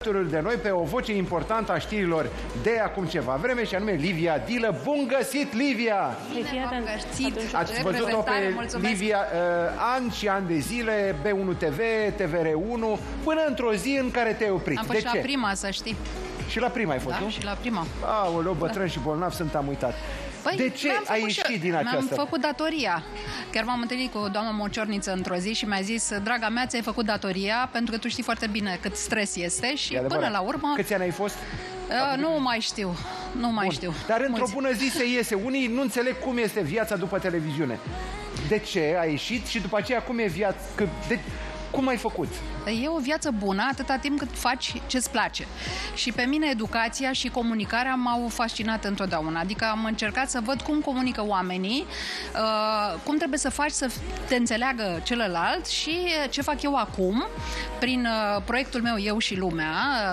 alături de noi pe o voce importantă a știrilor de acum ceva vreme, și anume Livia Dilă. Bun găsit, Livia! Ați văzut-o pe Livia ani și ani de zile, B1 TV, TVR1, până într-o zi în care te-ai oprit. Am fost și la prima, să știi. Și la prima ai fost, nu? Și la prima. Aoleu, bătrân și bolnav sunt, am uitat. Păi, de ce ai ieșit din aceasta? Mi-am făcut datoria. Chiar m-am întâlnit cu doamna Mociorniță într-o zi și mi-a zis: draga mea, ți-ai făcut datoria, pentru că tu știi foarte bine cât stres este. Și până la urmă... Câți ani ai fost? Nu mai știu. Nu mai știu. Dar într-o bună zi se iese. Unii nu înțeleg cum este viața după televiziune. De ce ai ieșit și după aceea cum e viața? Cum ai făcut? E o viață bună atâta timp cât faci ce-ți place. Și pe mine educația și comunicarea m-au fascinat întotdeauna. Adică am încercat să văd cum comunică oamenii, cum trebuie să faci să te înțeleagă celălalt și ce fac eu acum prin proiectul meu Eu și Lumea.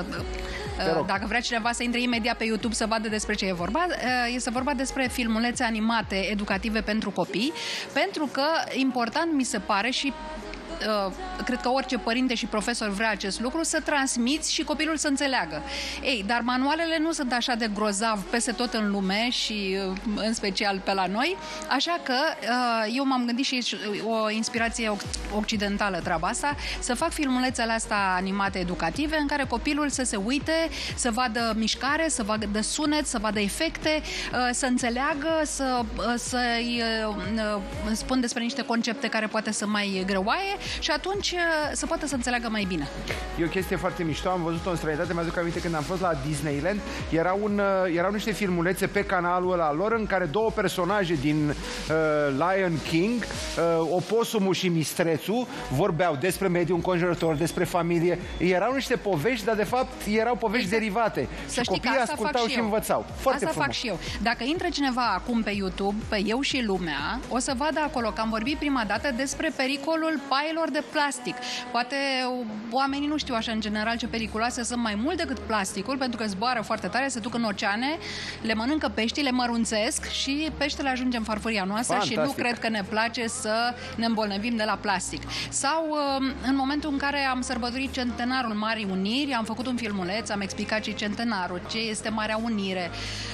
Dacă vrea cineva să intre imediat pe YouTube să vadă despre ce e vorba, este vorba despre filmulețe animate educative pentru copii, pentru că important mi se pare și cred că orice părinte și profesor vrea acest lucru, să transmiți și copilul să înțeleagă. Ei, dar manualele nu sunt așa de grozav peste tot în lume și în special pe la noi, așa că eu m-am gândit și o inspirație occidentală treaba asta, să fac filmulețele astea animate educative în care copilul să se uite, să vadă mișcare, să vadă sunet, să vadă efecte, să înțeleagă, să-i spun despre niște concepte care poate să mai greoaie și atunci să poată să înțeleagă mai bine. E o chestie foarte mișto, am văzut-o în străinătate, mi-aduc aminte când am fost la Disneyland, erau niște filmulețe pe canalul ăla lor în care două personaje din Lion King, oposumul și mistrețul, vorbeau despre mediul înconjurător, despre familie. Erau niște povești, dar de fapt erau povești derivate. Să și copiii ascultau și învățau. Foarte frumos. Fac și eu. Dacă intră cineva acum pe YouTube, pe Eu și Lumea, o să vadă acolo că am vorbit prima dată despre pericolul paielor de plastic. Poate oamenii nu știu așa în general ce periculoase sunt mai mult decât plasticul, pentru că zboară foarte tare, se duc în oceane, le mănâncă peștii, le mărunțesc și peștele ajunge în farfuria noastră. Fantastic. Și nu cred că ne place să ne îmbolnăvim de la plastic. Sau în momentul în care am sărbătorit centenarul Marii Uniri, am făcut un filmuleț, am explicat ce e centenarul, ce este Marea Unire.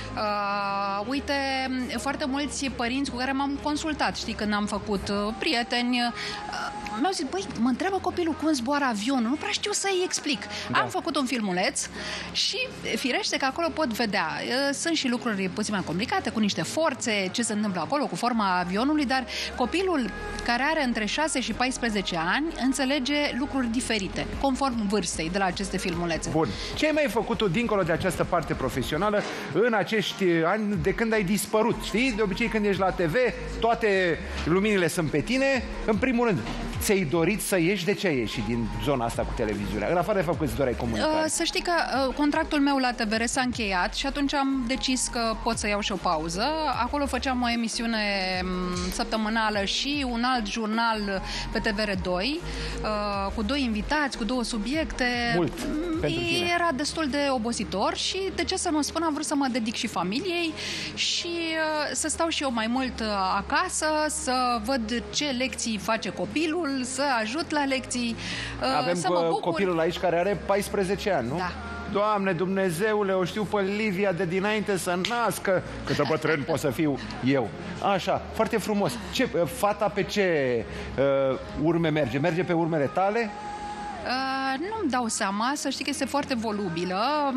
Uite, foarte mulți părinți cu care m-am consultat, știi, când am făcut prieteni, mi-au zis: băi, mă întreabă copilul cum zboară avionul, nu prea știu să-i explic. Da. Am făcut un filmuleț și firește că acolo pot vedea. Sunt și lucruri puțin mai complicate, cu niște forțe, ce se întâmplă acolo, cu forma avionului, dar copilul care are între 6 și 14 ani înțelege lucruri diferite, conform vârstei de la aceste filmulețe. Bun. Ce ai mai făcut tu dincolo de această parte profesională în acești ani de când ai dispărut? Știi? De obicei când ești la TV, toate luminile sunt pe tine. În primul rând, ți-ai dorit să ieși? De ce ai ieșit din zona asta cu televiziunea? În afară de faptul că îți doreai comunicare. Să știi că contractul meu la TVR s-a încheiat și atunci am decis că pot să iau și o pauză. Acolo făceam o emisiune săptămânală și un alt jurnal pe TVR2 cu 2 invitați, cu 2 subiecte. Mult pentru tine. Era destul de obositor și, de ce să nu spun, am vrut să mă dedic și familiei și să stau și eu mai mult acasă, să văd ce lecții face copilul, să ajut la lecții, Avem să mă bucur. Copilul aici care are 14 ani, nu? Da. Doamne Dumnezeule, o știu pe Livia de dinainte să nască. Câtă bătrân pot să fiu eu. Așa, foarte frumos. Fata pe ce urme merge? Merge pe urmele tale? Nu-mi dau seama, să știi că este foarte volubilă.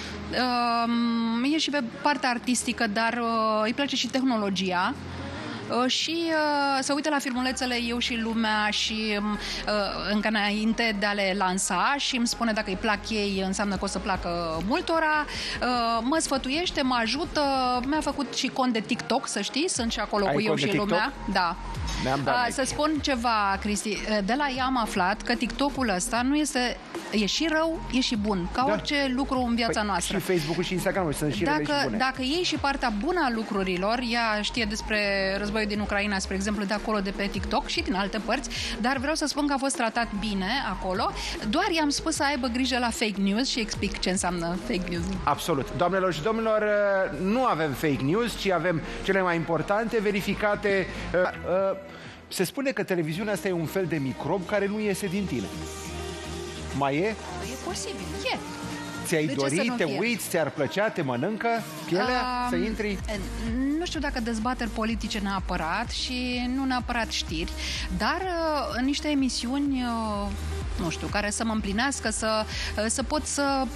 E și pe partea artistică, dar îi place și tehnologia. Și să uită la filmulețele Eu și Lumea și încă înainte de a le lansa și îmi spune dacă îi plac ei, înseamnă că o să placă multora. Mă sfătuiește, mă ajută. Mi-a făcut și cont de TikTok, să știi, sunt și acolo cu Eu și Lumea. Da. Să spun ceva, Cristi, de la ea am aflat că TikTok-ul ăsta nu este, e și rău, e și bun, ca orice lucru în viața noastră. Și Facebook-ul și Instagram-ul sunt și rele și bune. Dacă iei și partea bună a lucrurilor, ea știe despre războiul din Ucraina, spre exemplu, de acolo, de pe TikTok și din alte părți, dar vreau să spun că a fost tratat bine acolo. Doar i-am spus să aibă grijă la fake news și explic ce înseamnă fake news. Absolut. Doamnelor și domnilor, nu avem fake news, ci avem cele mai importante, verificate. Se spune că televiziunea asta e un fel de microb care nu iese din tine. Mai e? E posibil, e. Ți-ai dorit, te uiți, ți-ar plăcea, te mănâncă pielea să intri? Nu știu dacă dezbateri politice neapărat și nu neapărat știri, dar în niște emisiuni, nu știu, care să mă împlinească, să pot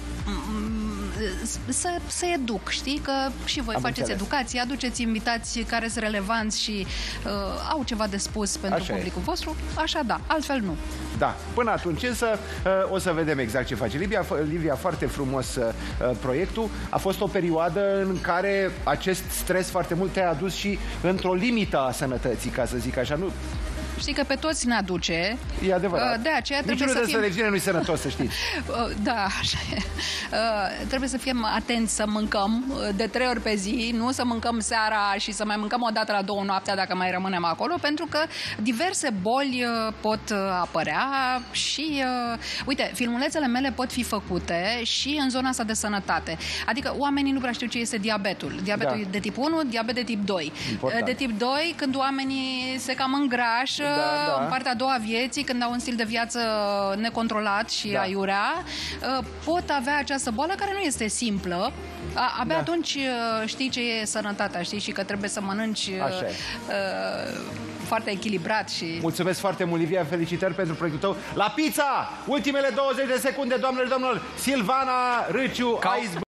să educ, știi? Că și voi faceți educație, aduceți invitați care sunt relevanți și au ceva de spus pentru publicul vostru, așa da, altfel nu. Da, până atunci însă o să vedem exact ce face Livia, foarte frumos proiectul. A fost o perioadă în care acest stres foarte mult te-a adus și într-o limită a sănătății, ca să zic așa, nu? Știi că pe toți ne aduce. E adevărat. De aceea trebuie niciunul să de televiziune nu-i sănătos, să știți. Da, așa e. Trebuie să fim atenți să mâncăm de 3 ori pe zi, nu să mâncăm seara și să mai mâncăm o dată la 2 noaptea dacă mai rămânem acolo, pentru că diverse boli pot apărea și, uite, filmulețele mele pot fi făcute și în zona asta de sănătate. Adică oamenii nu prea știu ce este diabetul. Diabetul de tip 1, diabet de tip 2. Important. De tip 2, când oamenii se cam îngrașă, în partea a doua a vieții, când au un stil de viață necontrolat și aiurea, pot avea această boală care nu este simplă. Abia atunci știi ce e sănătatea, știi, și că trebuie să mănânci foarte echilibrat și... Mulțumesc foarte mult, Livia, felicitări pentru proiectul tău. La pizza! Ultimele 20 de secunde, doamnelor și domnilor, Silvana Râciu,